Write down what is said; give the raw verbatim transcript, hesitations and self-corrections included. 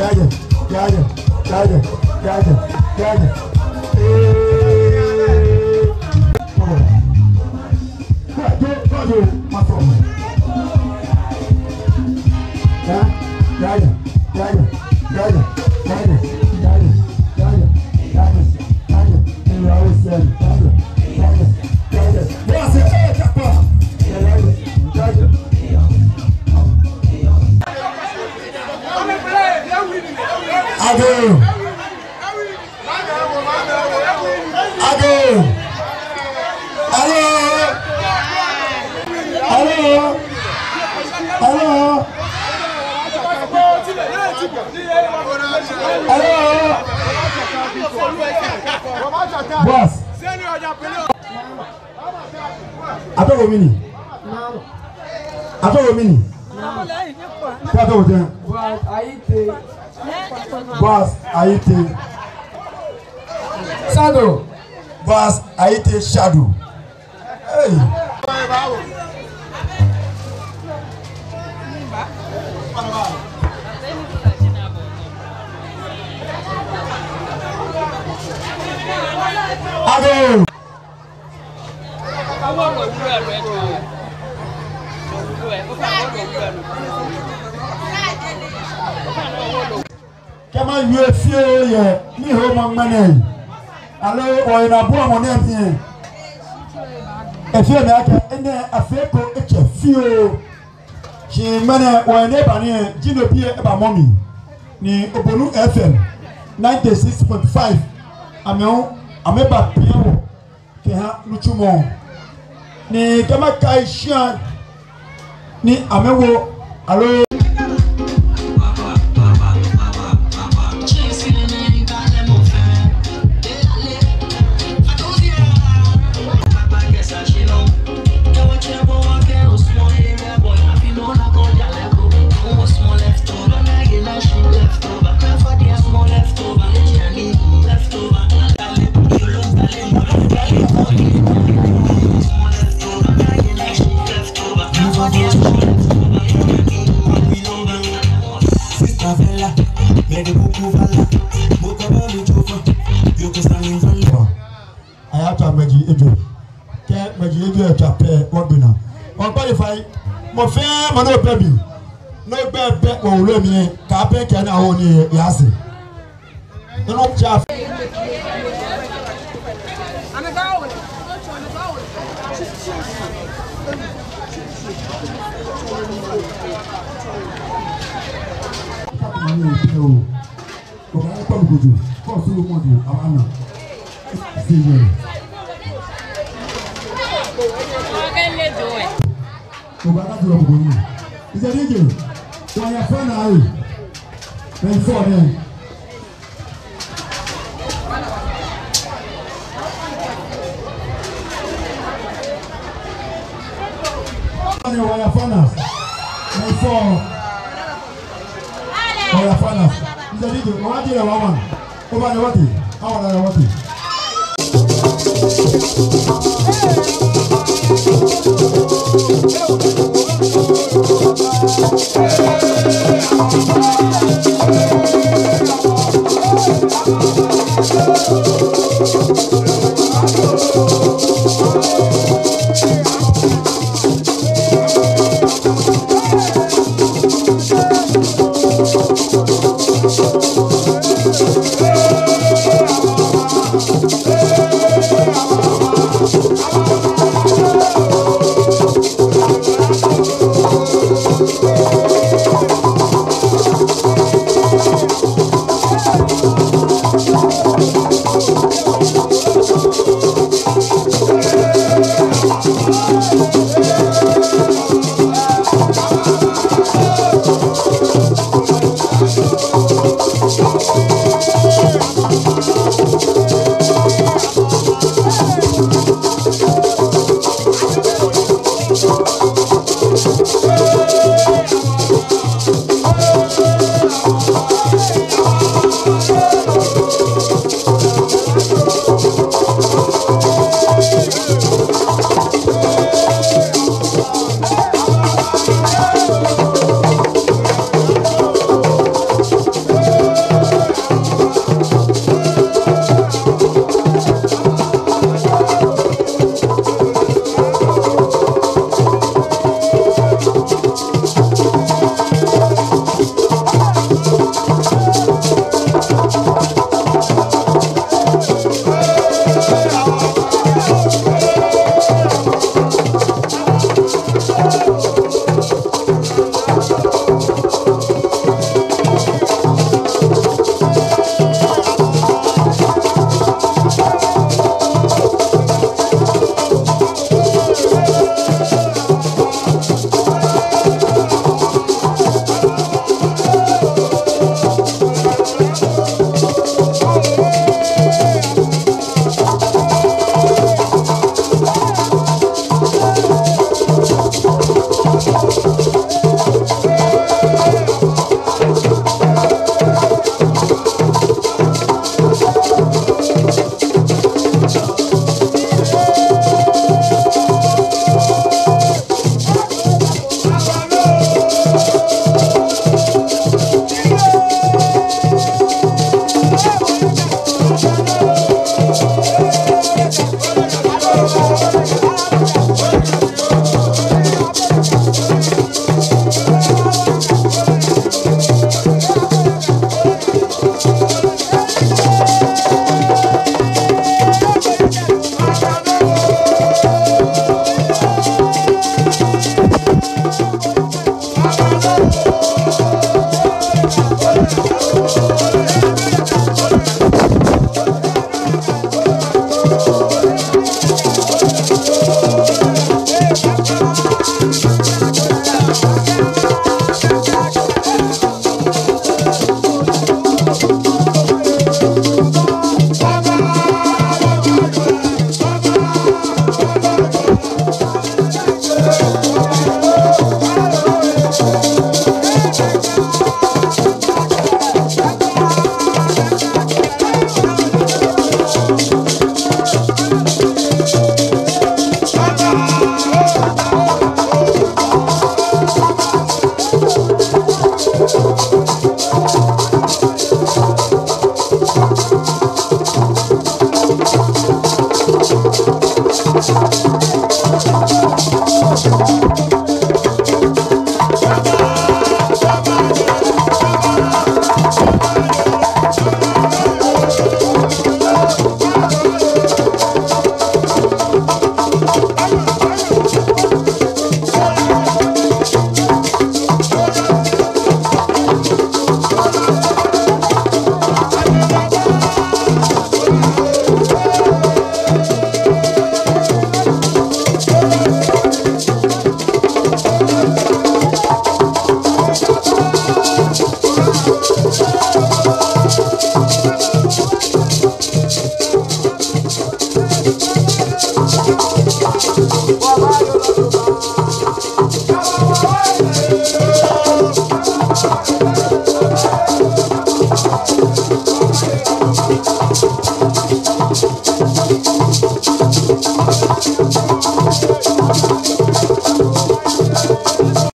Gaja, Gaja, Gaja, Gaja, Gaja. Gaja, Gaja, Gaja, Gaja, Gaja, Gaja, Gaja, Gaja. And we always say Gaja, Gaja, Gaja. What's it? Hey, Kappa. Gaja, Gaja. Ado, Ado, hello, hello, hello, hello, boss. Ato wo mini, ato wo mini, ato wo ten. Boss, Aite. Shadow. Boss, Aite Shadow. Hey. Ado. Kama yue fie ye ni ho mo mane alo o ina bo mo ne fie e fie me aka ene afeko eche fie chi mane o ene ba ni jino bie e ba mommy ni Obolu F M ninety-six point five ameo ameba piawo ke ha luchumo ni kama kaisha ni amewo alo I have to Maji Ejo. Can't Maji Ejo at a pair or dinner. Or qualify more fair, no baby. No bad bet will let me carpet and I only Yassi. No chaff. I'm a go. Is that it? So I have fun now. Then four men. I have fun now. Then four. I have fun now. Is that it? What did I want? Over the water. How are the water? Oh, Bye-bye.